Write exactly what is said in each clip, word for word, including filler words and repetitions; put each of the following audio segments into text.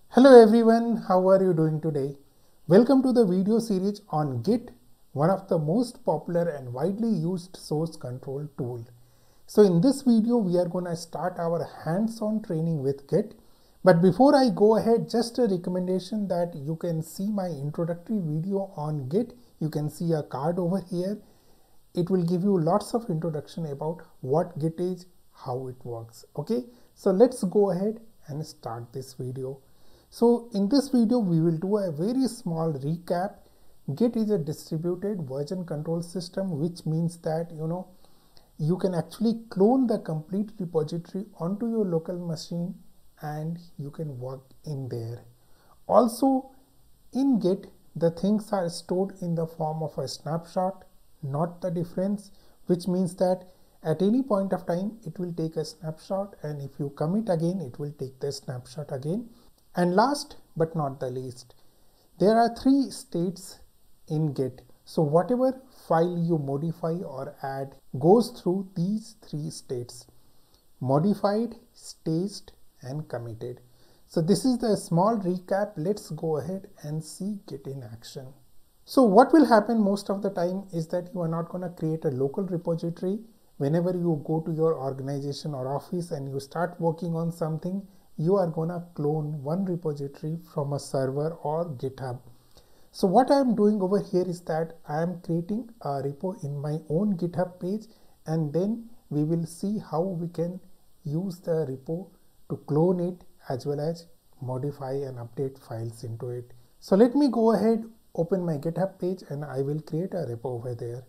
Hello everyone, how are you doing today? Welcome to the video series on Git, one of the most popular and widely used source control tool. So in this video, we are going to start our hands-on training with Git. But before I go ahead, just a recommendation that you can see my introductory video on Git. You can see a card over here. It will give you lots of introduction about what Git is, how it works. Okay, so let's go ahead and start this video. So in this video, we will do a very small recap. Git is a distributed version control system, which means that, you know, you can actually clone the complete repository onto your local machine and you can work in there. Also, in Git, the things are stored in the form of a snapshot, not the difference, which means that at any point of time, it will take a snapshot, and if you commit again, it will take the snapshot again. And last but not the least, there are three states in Git. So whatever file you modify or add goes through these three states: modified, staged, and committed. So this is the small recap. Let's go ahead and see Git in action. So what will happen most of the time is that you are not going to create a local repository. Whenever you go to your organization or office and you start working on something, you are gonna clone one repository from a server or GitHub. So what I am doing over here is that I am creating a repo in my own GitHub page, and then we will see how we can use the repo to clone it as well as modify and update files into it. So let me go ahead, open my GitHub page, and I will create a repo over there.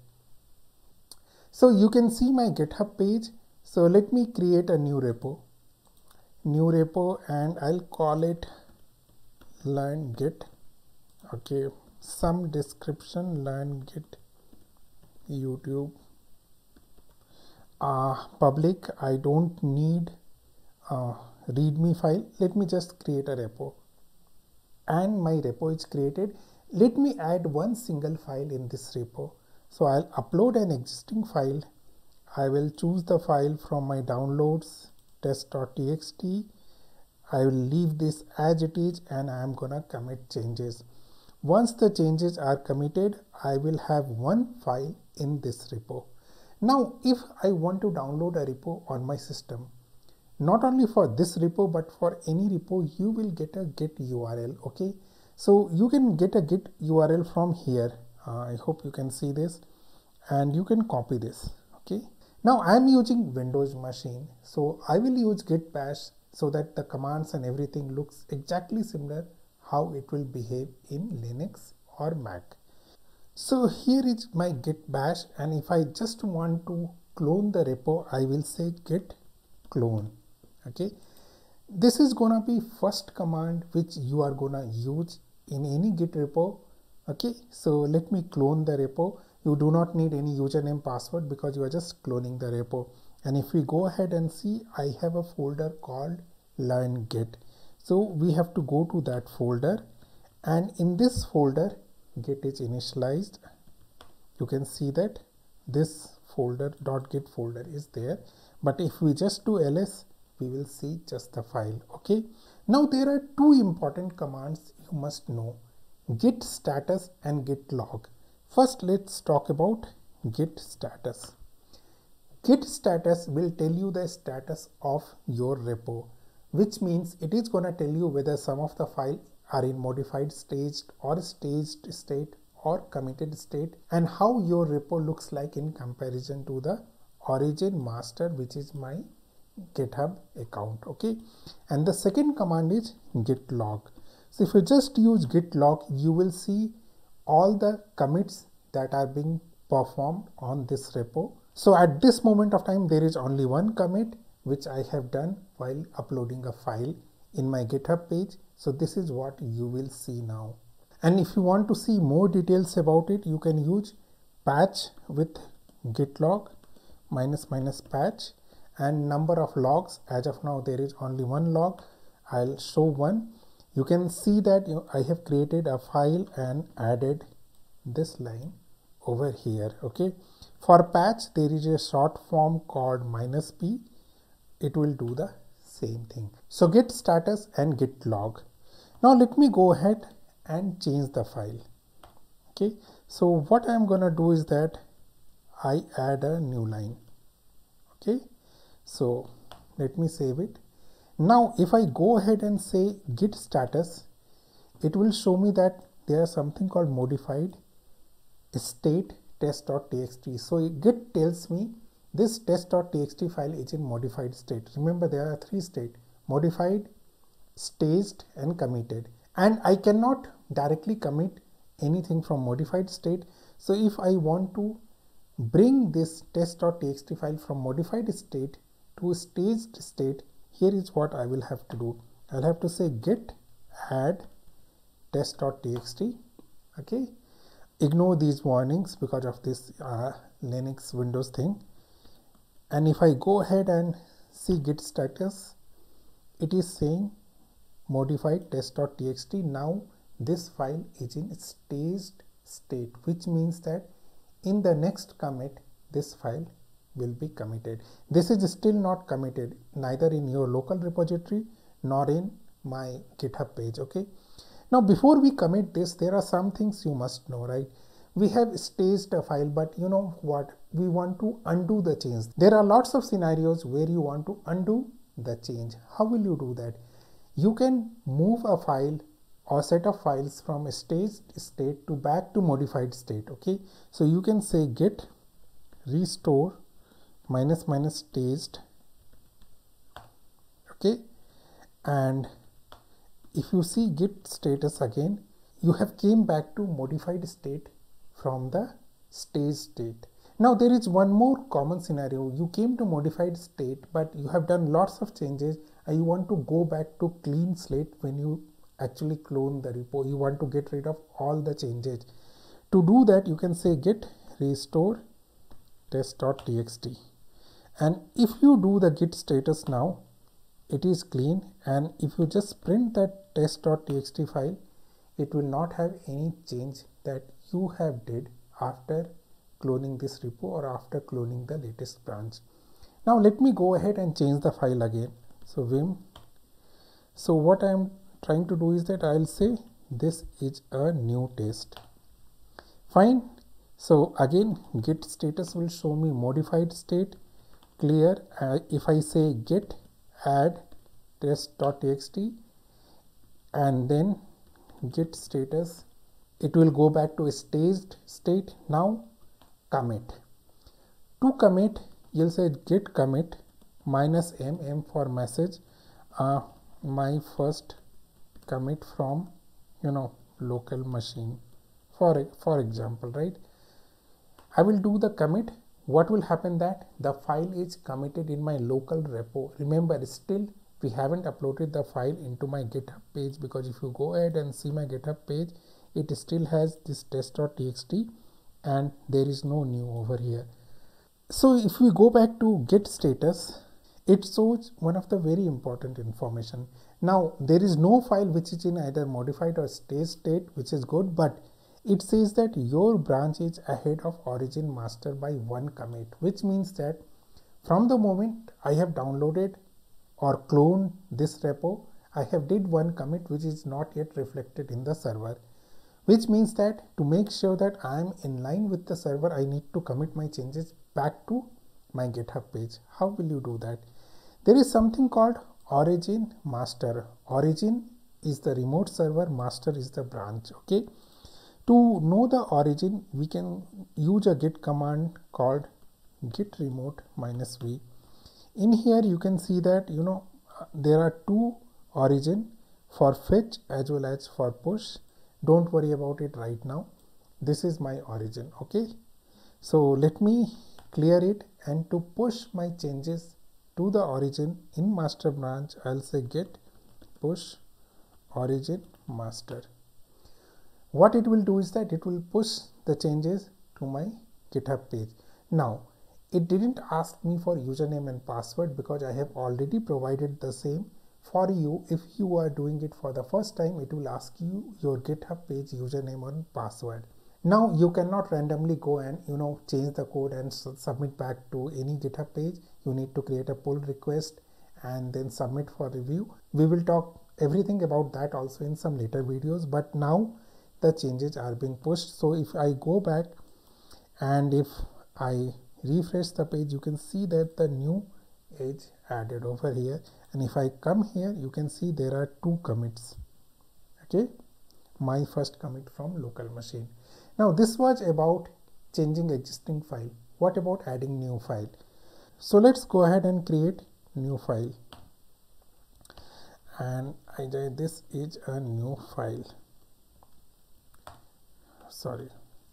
So you can see my GitHub page. So let me create a new repo. New repo, and I'll call it learn git. Okay, some description: learn git YouTube. Uh, public, I don't need a readme file. Let me just create a repo, and my repo is created. Let me add one single file in this repo. So I'll upload an existing file. I will choose the file from my downloads, test.txt. I will leave this as it is, and I am gonna commit changes. Once the changes are committed, I will have one file in this repo. Now, if I want to download a repo on my system, not only for this repo, but for any repo, you will get a Git U R L. Okay, so you can get a Git U R L from here. Uh, I hope you can see this, and you can copy this. Okay. Now I am using Windows machine, so I will use git bash so that the commands and everything looks exactly similar how it will behave in Linux or Mac. So here is my git bash, and if I just want to clone the repo, I will say git clone. Okay, this is gonna be first command which you are gonna use in any Git repo. Okay, so let me clone the repo. You do not need any username password because you are just cloning the repo. And if we go ahead and see, I have a folder called learn git. So we have to go to that folder, and in this folder git is initialized. You can see that this folder .git folder is there, but if we just do ls, we will see just the file. Okay, now there are two important commands you must know: git status and git log. First, let's talk about git status. Git status will tell you the status of your repo, which means it is going to tell you whether some of the files are in modified, staged, or staged state or committed state, and how your repo looks like in comparison to the origin master, which is my GitHub account. Okay, and the second command is git log. So if you just use git log, you will see all the commits that are being performed on this repo. So at this moment of time, there is only one commit which I have done while uploading a file in my GitHub page. So this is what you will see now. And if you want to see more details about it, you can use patch with git log minus minus patch, and number of logs. As of now, there is only one log. I'll show one. You can see that you know, I have created a file and added this line over here. Okay, for patch, there is a short form called minus p. It will do the same thing. So git status and git log. Now let me go ahead and change the file. Okay, so what I'm gonna do is that I add a new line. Okay, so let me save it. Now if I go ahead and say git status, it will show me that there is something called modified state test.txt. So git tells me this test.txt file is in modified state. Remember, there are three states: modified, staged and committed, and I cannot directly commit anything from modified state. So if I want to bring this test.txt file from modified state to staged state, here is what I will have to do. I'll have to say git add test.txt. Okay, ignore these warnings because of this uh, Linux Windows thing. And if I go ahead and see git status, it is saying modified test.txt. Now this file is in staged state, which means that in the next commit this file will be committed. This is still not committed neither in your local repository nor in my GitHub page. Okay, now before we commit this, there are some things you must know, right? We have staged a file, but you know what, we want to undo the change. There are lots of scenarios where you want to undo the change. How will you do that? You can move a file or set of files from a staged state to back to modified state. Okay, so you can say git restore minus minus staged. Okay, and if you see git status again, you have came back to modified state from the staged state. Now there is one more common scenario. You came to modified state, but you have done lots of changes and you want to go back to clean slate. When you actually clone the repo, you want to get rid of all the changes. To do that, you can say git restore test.txt, and if you do the git status now, it is clean, and if you just print that test.txt file, it will not have any change that you have did after cloning this repo or after cloning the latest branch. Now let me go ahead and change the file again. So vim, so what I am trying to do is that I'll say this is a new test. Fine. So again, git status will show me modified state, clear. Uh, if I say git add test.txt and then git status, it will go back to a staged state. Now commit. To commit, you'll say git commit minus m, m for message, uh, my first commit from, you know, local machine, for for example, right? I will do the commit. What will happen that the file is committed in my local repo. Remember, still we haven't uploaded the file into my GitHub page, because if you go ahead and see my GitHub page, it still has this test.txt and there is no new over here. So if we go back to git status, it shows one of the very important information. Now there is no file which is in either modified or staged state, which is good, but it says that your branch is ahead of origin master by one commit, which means that from the moment I have downloaded or cloned this repo, I have did one commit which is not yet reflected in the server, which means that to make sure that I am in line with the server, I need to commit my changes back to my GitHub page. How will you do that? There is something called origin master. Origin is the remote server, master is the branch. Okay. To know the origin, we can use a git command called git remote minus v. In here you can see that, you know, there are two origin for fetch as well as for push. Don't worry about it right now. This is my origin. Okay, so let me clear it, and to push my changes to the origin in master branch, I'll say git push origin master. What it will do is that it will push the changes to my GitHub page. Now it didn't ask me for username and password because I have already provided the same for you. If you are doing it for the first time, it will ask you your GitHub page username and password. Now you cannot randomly go and, you know, change the code and submit back to any GitHub page. You need to create a pull request and then submit for review. We will talk everything about that also in some later videos, but now the changes are being pushed. So if I go back and if I refresh the page, you can see that the new edge added over here, and if I come here, you can see there are two commits. Okay, my first commit from local machine. Now this was about changing existing file. What about adding new file? So let's go ahead and create new file, and I this is a new file. Sorry.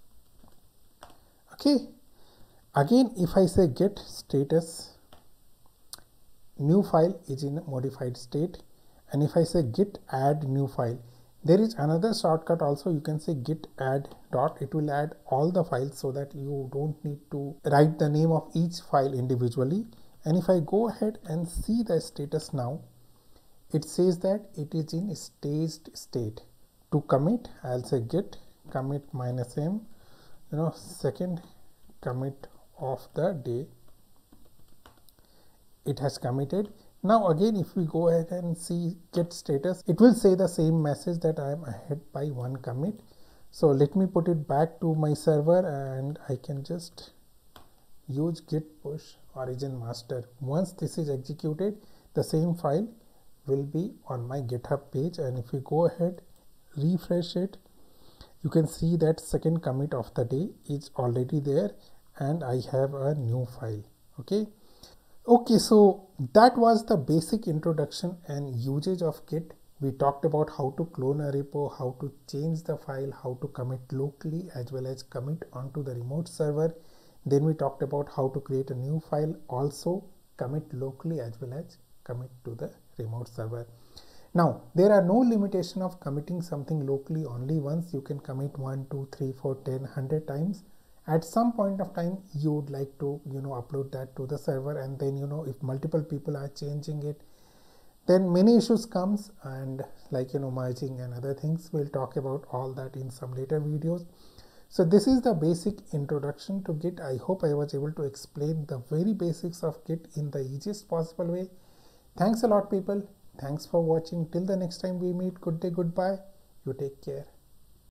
Okay, again if I say get status, new file is in modified state, and if I say git add new file, there is another shortcut also. You can say git add dot, it will add all the files so that you don't need to write the name of each file individually. And if I go ahead and see the status now, it says that it is in staged state. To commit, I'll say git commit minus m, you know, second commit of the day. It has committed. Now again, if we go ahead and see get status, it will say the same message that I am ahead by one commit. So let me put it back to my server, and I can just use git push origin master. Once this is executed, the same file will be on my GitHub page, and if we go ahead, refresh it, you can see that second commit of the day is already there, and I have a new file. Okay. Okay, so that was the basic introduction and usage of Git. We talked about how to clone a repo, how to change the file, how to commit locally as well as commit onto the remote server. Then we talked about how to create a new file, also commit locally as well as commit to the remote server. Now, there are no limitation of committing something locally only once. You can commit one, two, three, four, ten, one hundred times. At some point of time, you would like to, you know, upload that to the server, and then, you know, if multiple people are changing it, then many issues comes, and like, you know, merging and other things. We'll talk about all that in some later videos. So this is the basic introduction to Git. I hope I was able to explain the very basics of Git in the easiest possible way. Thanks a lot, people. Thanks for watching. Till the next time we meet, good day, goodbye. You take care.